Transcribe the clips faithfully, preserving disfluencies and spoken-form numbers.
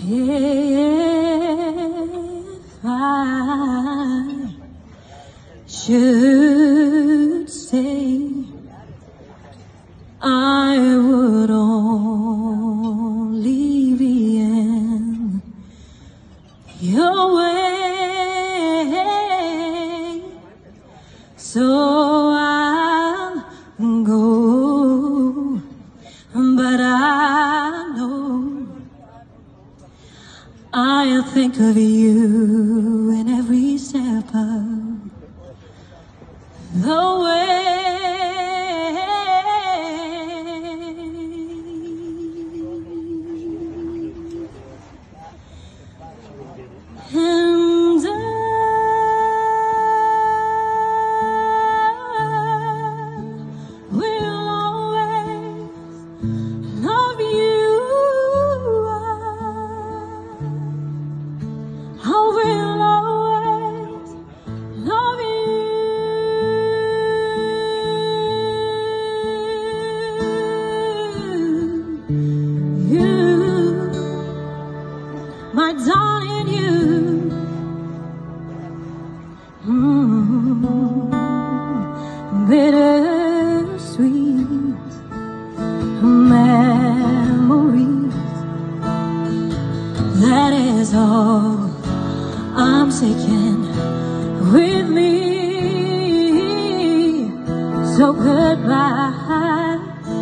If I should say I would only be in your way, so I'll go, but I know I'll think of you in every step of the way. And I will always love you. I will always love you. You, my darling, you. Mm, bittersweet memories. That is all I'm taking with me. So goodbye,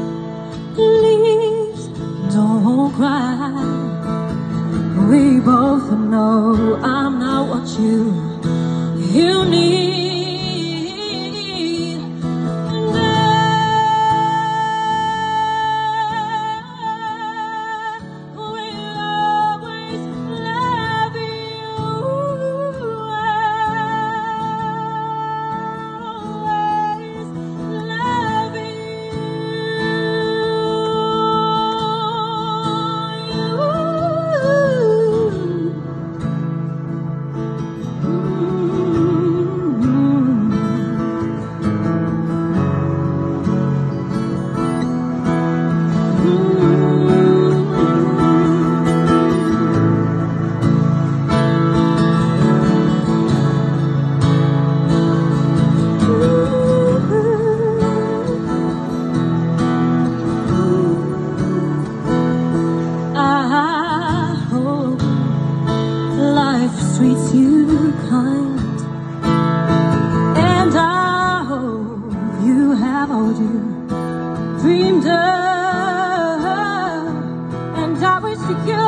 please don't cry. We both know I'm not what you you need. And I will always love you. Always love you. I hope life treats you kind, and I hope you have all you dreamed of, and I wish you good.